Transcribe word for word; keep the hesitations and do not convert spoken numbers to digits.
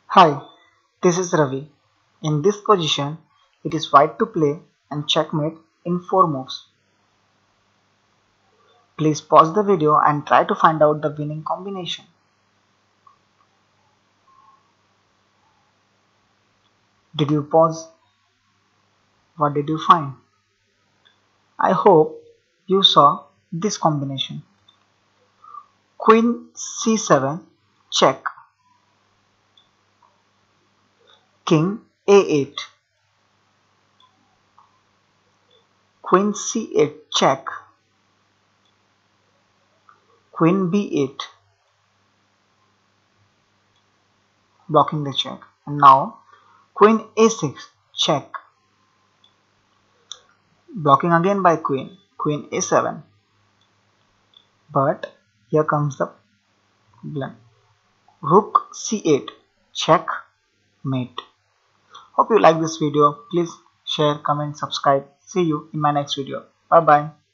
Hi, this is Ravi. In this position, it is white to play and checkmate in four moves. Please pause the video and try to find out the winning combination. Did you pause? What did you find? I hope you saw this combination. Queen c seven, check. King a eight. Queen c eight, check. Queen b eight. Blocking the check. And now Queen a six, check. Blocking again by Queen. Queen a seven. But here comes the blunt. Rook c eight, check, mate. Hope you like this video. Please share, comment, subscribe. See you in my next video. Bye bye.